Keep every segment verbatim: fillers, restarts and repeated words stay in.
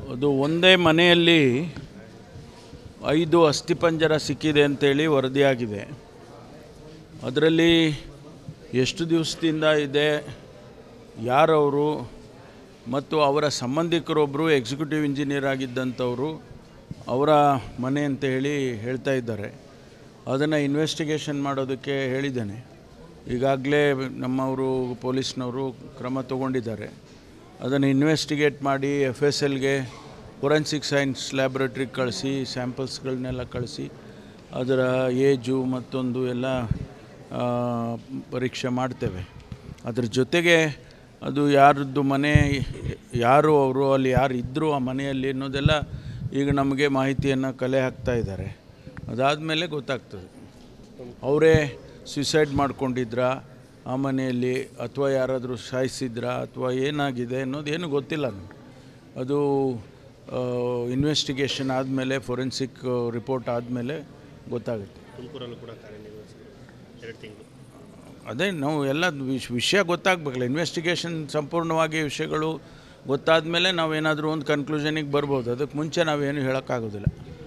ಅದು ಒಂದೇ ಮನೆಯಲ್ಲಿ ಐದು ಅಸ್ಥಿಪಂಜರ ಸಿಕ್ಕಿದೆ ಅಂತೇಳಿ ವರದಿಯಾಗಿದೆ. ಅದರಲ್ಲಿ ಎಷ್ಟು ದಿವಸದಿಂದ ಇದೆ, ಯಾರವರು ಮತ್ತು ಅವರ ಸಂಬಂಧಿಕರೊಬ್ಬರು ಎಕ್ಸಿಕ್ಯೂಟಿವ್ ಇಂಜಿನಿಯರ್ ಆಗಿದ್ದಂಥವರು ಅವರ ಮನೆ ಅಂತ ಹೇಳಿ ಹೇಳ್ತಾ ಇದ್ದಾರೆ. ಅದನ್ನು ಇನ್ವೆಸ್ಟಿಗೇಷನ್ ಮಾಡೋದಕ್ಕೆ ಹೇಳಿದ್ದೇನೆ. ಈಗಾಗಲೇ ನಮ್ಮವರು ಪೊಲೀಸ್ನವರು ಕ್ರಮ ತಗೊಂಡಿದ್ದಾರೆ. ಅದನ್ನು ಇನ್ವೆಸ್ಟಿಗೇಟ್ ಮಾಡಿ ಎಫ್ ಎಸ್ ಎಲ್ಗೆ ಫೊರೆನ್ಸಿಕ್ ಸೈನ್ಸ್ ಲ್ಯಾಬ್ರೇಟ್ರಿಗೆ ಕಳಿಸಿ ಸ್ಯಾಂಪಲ್ಸ್ಗಳನ್ನೆಲ್ಲ ಕಳಿಸಿ ಅದರ ಏಜು ಮತ್ತೊಂದು ಎಲ್ಲ ಪರೀಕ್ಷೆ ಮಾಡ್ತೇವೆ. ಅದರ ಜೊತೆಗೆ ಅದು ಯಾರದ್ದು ಮನೆ, ಯಾರು ಅವರು, ಅಲ್ಲಿ ಯಾರು ಇದ್ದರು ಆ ಮನೆಯಲ್ಲಿ ಅನ್ನೋದೆಲ್ಲ ಈಗ ನಮಗೆ ಮಾಹಿತಿಯನ್ನು ಕಲೆ ಹಾಕ್ತಾ ಇದ್ದಾರೆ. ಅದಾದಮೇಲೆ ಗೊತ್ತಾಗ್ತದೆ ಅವರೇ ಸುಸೈಡ್ ಮಾಡ್ಕೊಂಡಿದ್ರಾ ಆ ಮನೆಯಲ್ಲಿ, ಅಥವಾ ಯಾರಾದರೂ ಸಾಯಿಸಿದ್ರಾ, ಅಥವಾ ಏನಾಗಿದೆ ಅನ್ನೋದು ಏನು ಗೊತ್ತಿಲ್ಲ ನಮಗೆ. ಅದು ಇನ್ವೆಸ್ಟಿಗೇಷನ್ ಆದಮೇಲೆ, ಫೊರೆನ್ಸಿಕ್ ರಿಪೋರ್ಟ್ ಆದಮೇಲೆ ಗೊತ್ತಾಗುತ್ತೆ. ತುಮಕೂರಲ್ಲೂ ಕೂಡ ಕಾರ್ಯನಿರ್ವಹಿಸಿದ್ರು ಎರಡು ತಿಂಗಳು. ಅದೇ ನಾವು ಎಲ್ಲ ವಿಷಯ ಗೊತ್ತಾಗಬೇಕಲ್ಲ. ಇನ್ವೆಸ್ಟಿಗೇಷನ್ ಸಂಪೂರ್ಣವಾಗಿ ವಿಷಯಗಳು ಗೊತ್ತಾದ ಮೇಲೆ ನಾವೇನಾದರೂ ಒಂದು ಕನ್ಕ್ಲೂಷನಿಗೆ ಬರ್ಬೋದು. ಅದಕ್ಕೆ ಮುಂಚೆ ನಾವೇನು ಹೇಳೋಕ್ಕಾಗೋದಿಲ್ಲ.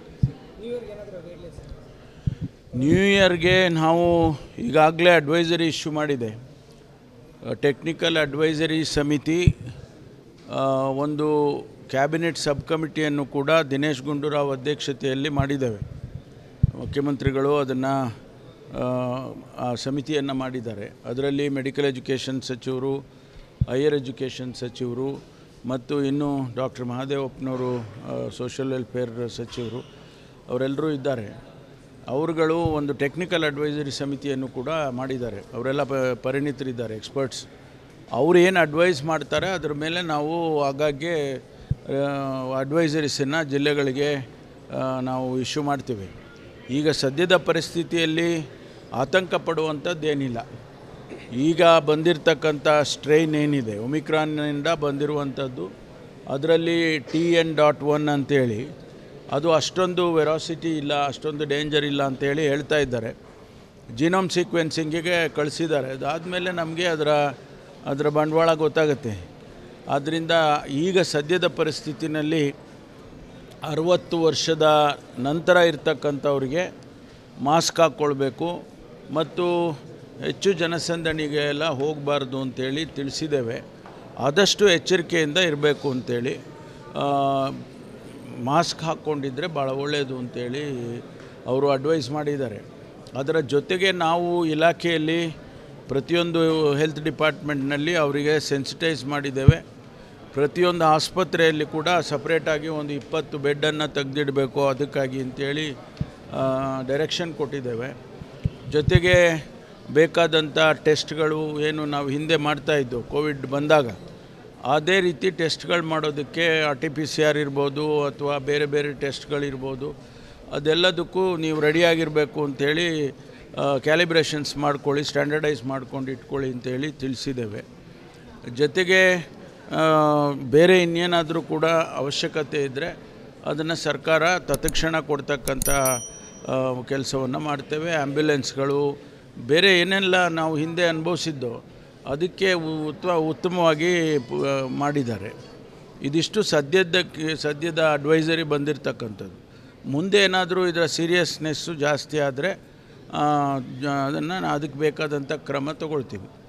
ನ್ಯೂ ಇಯರ್ಗೆ ನಾವು ಈಗಾಗಲೇ ಅಡ್ವೈಸರಿ ಇಶ್ಯೂ ಮಾಡಿದೆ. ಟೆಕ್ನಿಕಲ್ ಅಡ್ವೈಸರಿ ಸಮಿತಿ ಒಂದು ಕ್ಯಾಬಿನೆಟ್ ಸಬ್ ಕಮಿಟಿಯನ್ನು ಕೂಡ ದಿನೇಶ್ ಗುಂಡೂರಾವ್ ಅಧ್ಯಕ್ಷತೆಯಲ್ಲಿ ಮಾಡಿದ್ದೇವೆ. ಮುಖ್ಯಮಂತ್ರಿಗಳು ಅದನ್ನು ಆ ಸಮಿತಿಯನ್ನು ಮಾಡಿದ್ದಾರೆ. ಅದರಲ್ಲಿ ಮೆಡಿಕಲ್ ಎಜುಕೇಷನ್ ಸಚಿವರು, ಹೈಯರ್ ಎಜುಕೇಷನ್ ಸಚಿವರು ಮತ್ತು ಇನ್ನು ಡಾಕ್ಟರ್ ಮಹಾದೇವಪ್ಪನವರು ಸೋಷಿಯಲ್ ವೆಲ್ಫೇರ್ ಸಚಿವರು ಅವರೆಲ್ಲರೂ ಇದ್ದಾರೆ. ಅವರುಗಳು ಒಂದು ಟೆಕ್ನಿಕಲ್ ಅಡ್ವೈಸರಿ ಸಮಿತಿಯನ್ನು ಕೂಡ ಮಾಡಿದ್ದಾರೆ. ಅವರೆಲ್ಲ ಪ ಪರಿಣಿತರಿದ್ದಾರೆ, ಎಕ್ಸ್ಪರ್ಟ್ಸ್. ಅವರು ಏನು ಅಡ್ವೈಸ್ ಮಾಡ್ತಾರೆ ಅದ್ರ ಮೇಲೆ ನಾವು ಆಗಾಗ್ಗೆ ಅಡ್ವೈಸರೀಸನ್ನು ಜಿಲ್ಲೆಗಳಿಗೆ ನಾವು ಇಶ್ಯೂ ಮಾಡ್ತೀವಿ. ಈಗ ಸದ್ಯದ ಪರಿಸ್ಥಿತಿಯಲ್ಲಿ ಆತಂಕ ಪಡುವಂಥದ್ದೇನಿಲ್ಲ. ಈಗ ಬಂದಿರತಕ್ಕಂಥ ಸ್ಟ್ರೈನ್ ಏನಿದೆ ಒಮಿಕ್ರಾನ್ನಿಂದ ಬಂದಿರುವಂಥದ್ದು, ಅದರಲ್ಲಿ ಟಿ ಎನ್ ಡಾಟ್ ಒನ್ ಅಂತೇಳಿ ಅದು ಅಷ್ಟೊಂದು ವೆರಾಸಿಟಿ ಇಲ್ಲ, ಅಷ್ಟೊಂದು ಡೇಂಜರ್ ಇಲ್ಲ ಅಂತೇಳಿ ಹೇಳ್ತಾ ಇದ್ದಾರೆ. ಜೀನೋಮ್ ಸೀಕ್ವೆನ್ಸಿಂಗಿಗೆ ಕಳಿಸಿದ್ದಾರೆ. ಅದಾದಮೇಲೆ ನಮಗೆ ಅದರ ಅದರ ಬಂಡವಾಳ ಗೊತ್ತಾಗುತ್ತೆ. ಆದ್ದರಿಂದ ಈಗ ಸದ್ಯದ ಪರಿಸ್ಥಿತಿನಲ್ಲಿ ಅರುವತ್ತು ವರ್ಷದ ನಂತರ ಇರ್ತಕ್ಕಂಥವ್ರಿಗೆ ಮಾಸ್ಕ್ ಹಾಕ್ಕೊಳ್ಬೇಕು ಮತ್ತು ಹೆಚ್ಚು ಜನಸಂದಣಿಗೆ ಎಲ್ಲ ಹೋಗಬಾರ್ದು ಅಂತೇಳಿ ತಿಳಿಸಿದ್ದೇವೆ. ಆದಷ್ಟು ಎಚ್ಚರಿಕೆಯಿಂದ ಇರಬೇಕು ಅಂತೇಳಿ, ಮಾಸ್ಕ್ ಹಾಕ್ಕೊಂಡಿದ್ರೆ ಭಾಳ ಒಳ್ಳೆಯದು ಅಂತೇಳಿ ಅವರು ಅಡ್ವೈಸ್ ಮಾಡಿದ್ದಾರೆ. ಅದರ ಜೊತೆಗೆ ನಾವು ಇಲಾಖೆಯಲ್ಲಿ ಪ್ರತಿಯೊಂದು ಹೆಲ್ತ್ ಡಿಪಾರ್ಟ್ಮೆಂಟ್ನಲ್ಲಿ ಅವರಿಗೆ ಸೆನ್ಸಿಟೈಸ್ ಮಾಡಿದ್ದೇವೆ. ಪ್ರತಿಯೊಂದು ಆಸ್ಪತ್ರೆಯಲ್ಲಿ ಕೂಡ ಸಪ್ರೇಟಾಗಿ ಒಂದು ಇಪ್ಪತ್ತು ಬೆಡ್ಡನ್ನು ತೆಗೆದಿಡಬೇಕು ಅದಕ್ಕಾಗಿ ಅಂತೇಳಿ ಡೈರೆಕ್ಷನ್ ಕೊಟ್ಟಿದ್ದೇವೆ. ಜೊತೆಗೆ ಬೇಕಾದಂಥ ಟೆಸ್ಟ್ಗಳು ಏನು ನಾವು ಹಿಂದೆ ಮಾಡ್ತಾಯಿದ್ದು ಕೋವಿಡ್ ಬಂದಾಗ, ಅದೇ ರೀತಿ ಟೆಸ್ಟ್ಗಳು ಮಾಡೋದಕ್ಕೆ R T P C R ಇರ್ಬೋದು ಅಥವಾ ಬೇರೆ ಬೇರೆ ಟೆಸ್ಟ್ಗಳಿರ್ಬೋದು, ಅದೆಲ್ಲದಕ್ಕೂ ನೀವು ರೆಡಿಯಾಗಿರಬೇಕು ಅಂಥೇಳಿ ಕ್ಯಾಲಿಬ್ರೇಷನ್ಸ್ ಮಾಡ್ಕೊಳ್ಳಿ, ಸ್ಟ್ಯಾಂಡರ್ಡೈಸ್ ಮಾಡ್ಕೊಂಡು ಇಟ್ಕೊಳ್ಳಿ ಅಂತೇಳಿ ತಿಳಿಸಿದ್ದೇವೆ. ಜೊತೆಗೆ ಬೇರೆ ಇನ್ನೇನಾದರೂ ಕೂಡ ಅವಶ್ಯಕತೆ ಇದ್ದರೆ ಅದನ್ನು ಸರ್ಕಾರ ತತ್ಕ್ಷಣ ಕೊಡ್ತಕ್ಕಂಥ ಕೆಲಸವನ್ನು ಮಾಡ್ತೇವೆ. ಆ್ಯಂಬ್ಯುಲೆನ್ಸ್ಗಳು ಬೇರೆ ಏನೆಲ್ಲ ನಾವು ಹಿಂದೆ ಅನುಭವಿಸಿದ್ದೋ ಅದಕ್ಕೆ ಉತ್ತ ಉತ್ತಮವಾಗಿ ಮಾಡಿದ್ದಾರೆ. ಇದಿಷ್ಟು ಸದ್ಯದಕ್ಕೆ ಸದ್ಯದ ಅಡ್ವೈಸರಿ ಬಂದಿರತಕ್ಕಂಥದ್ದು. ಮುಂದೆ ಏನಾದರೂ ಇದರ ಸೀರಿಯಸ್ನೆಸ್ಸು ಜಾಸ್ತಿ ಆದರೆ ಅದನ್ನು ಅದಕ್ಕೆ ಬೇಕಾದಂಥ ಕ್ರಮ ತಗೊಳ್ತೀವಿ.